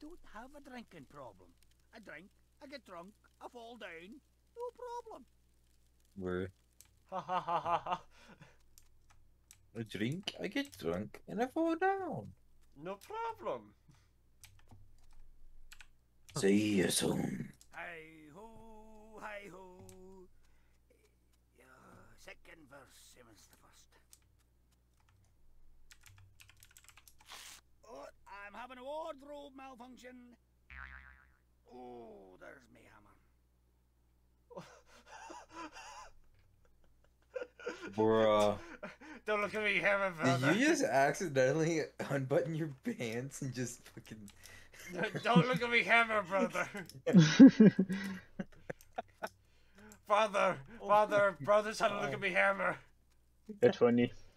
don't have a drinking problem. I drink, I get drunk, I fall down, no problem. Where Ha ha ha ha ha. I drink, I get drunk, and I fall down. No problem. See you soon. Hi ho, hi ho. Second verse, Simmons the first. Oh, I'm having a wardrobe malfunction. Oh, there's me hammer. Bruh. Don't look at me, hammer, Did brother. you just accidentally unbutton your pants and just fucking... Don't look at me, hammer, brother. Father, brother, son, look at me, hammer. That's funny.